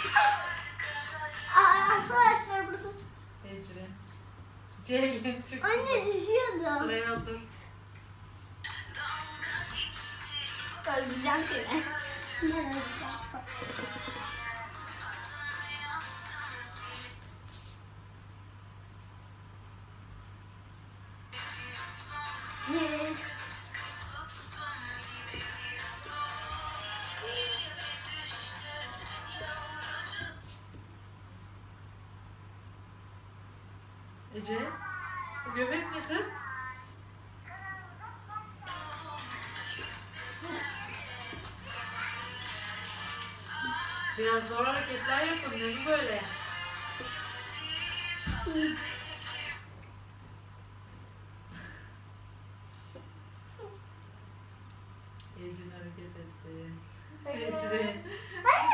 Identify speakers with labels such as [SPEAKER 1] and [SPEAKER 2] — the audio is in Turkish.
[SPEAKER 1] Arkadaşlar burada.
[SPEAKER 2] Ecrin. Ceylin çıktı.
[SPEAKER 1] Anne düşüyordu.
[SPEAKER 2] Sıraya otur.
[SPEAKER 1] Öldüreceğim seni.
[SPEAKER 2] Ece. Bu göbek ne kız? Biraz zor hareketler yapın. Ne bu böyle? Ecrin hareket etti. Ecrin.